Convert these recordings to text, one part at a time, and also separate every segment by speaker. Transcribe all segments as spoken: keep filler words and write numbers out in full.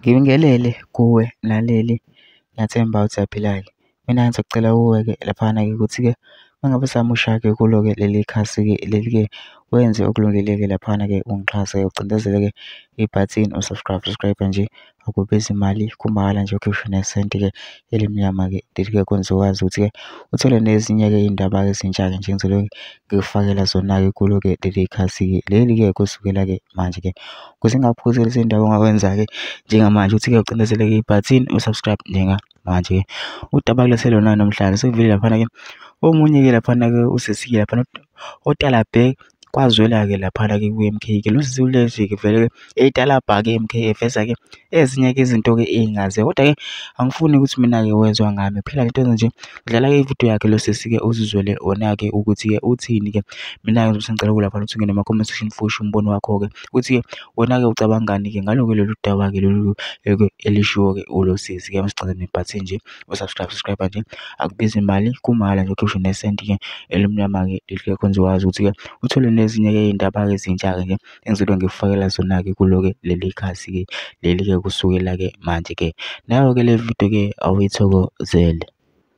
Speaker 1: Ngibingelele kuwe mlaleli, ngiyathemba usaphila-ke. Mina ngizokucela kuwe-ke laphana-ke ukuthi-ke uma ngabe usamusha-ke kulo-ke leli khasi-ke leli-ke wenze okulungile-ke laphana-ke ungixhase-ke ucindezele-ke ibhathini u-subscribe, subscribe nje akubizi imali kumahhala nje ukhiphe nesenti-ke elimnyama-ke leli-ke kwenza ukwazi ukuthi-ke uthole nezinye-ke iy'ndaba ezintsha-ke nje engizoloke ngikufakela zona-ke kulo-ke leli khasi-ke leli-ke kusukela-ke manje-ke ukuze ngingakuphuzi lezi ndaba ongakwenza-ke njengamanje uthi-ke ucindezeleke ibhathini u-subscribe njengamanje-ke. Udaba kulethele lona namhlanje sekuvele laphana-ke omunye-ke laphana-ke usisi-ke laphana oTalabhek kwazwela-ke laphana-ke ku-M K-ke lo sisi lesi-ke vele-ke etalabha-ke M K eveza-ke ezinye-ke izinto-ke ey'ngaziwa kodwa-ke angifuni ukuthi mina-ke wezwa ngami phela lento nje udlala-ke ividiyo yakhe lo sisi-ke uzizwele wona-ke ukuthi-ke uthini-ke. Mina-ke ngizobe sengicela laphana ukuthi ungene ema-comment section ufushe umbono wakho-ke ukuthi-ke wona-ke ucabangani-ke ngalo-ke lolu daba-ke lolu elishiwo-ke ulo sisi-ke masicinze nebhathini nje u-subscribe, subscribe nje akubizi imali kumahhala nje ukhiphe nesenti-ke elimnyama-ke leli-ke kwenza ukwazi ukuthi-ke uthole nezinye-ke iy'ndaba-ke ezintsha-ke nje engizobe ngikufakela zona-ke kulo-ke leli khasi-ke leli-ke kusukela-ke manje-ke. Nayo-ke le video-ke awuyithokozele.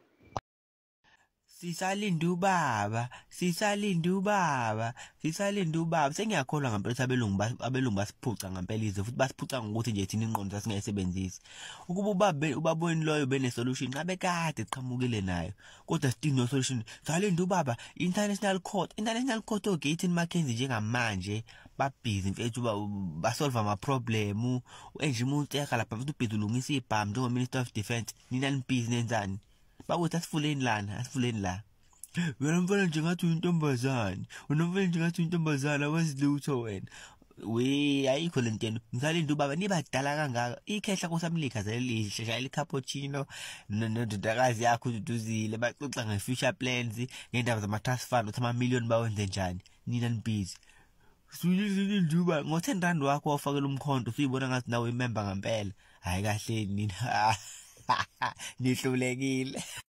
Speaker 2: Sisalinde ubaba, sisalinde ubaba, sisalinde ubaba. Sengiyakholwa ngempela ukuthi abelungu abelungu basiphuca ngempela izwe futhi basiphuca ngokuthi nje thina ingqondo sasingayisebenzisi. Ukuba ubaba ubaboni loyo bene-solution ngabe kade siqhamukile nayo. Kodwa still no solution. Sisalinde ubaba, International Court, International Court oGaten Mackenzie njengamanje babhizi mfethu basolve ama-problem. Enje umuntu ekhala lapha futhi ubhizi ulungisa ibhamu njengo Minister of Defence. Nina nibhizi nenzani? Bakuthi asifuleni lana, asifuleni la. Wena mfana nje ngathi uyintombazane. Wena mfana nje ngathi uyintombazane awazi lutho wena. We ayikho lentendo. Ngisalinde ubaba nibadala kangaka. Ikhehla kosamlika zelihle, shayela cappuccino nododakazi yakho ududuzile baxoxa nge-future plans, ngendaba zama-trust fund ukuthi ama-million bawenze njani. Nina nibhizi. Silinde ubaba ngo-ten rand wakho wafakela umkhonto usuyibona ngathi nawe imember ngempela. Hayi kahle nina. Nihlulekile.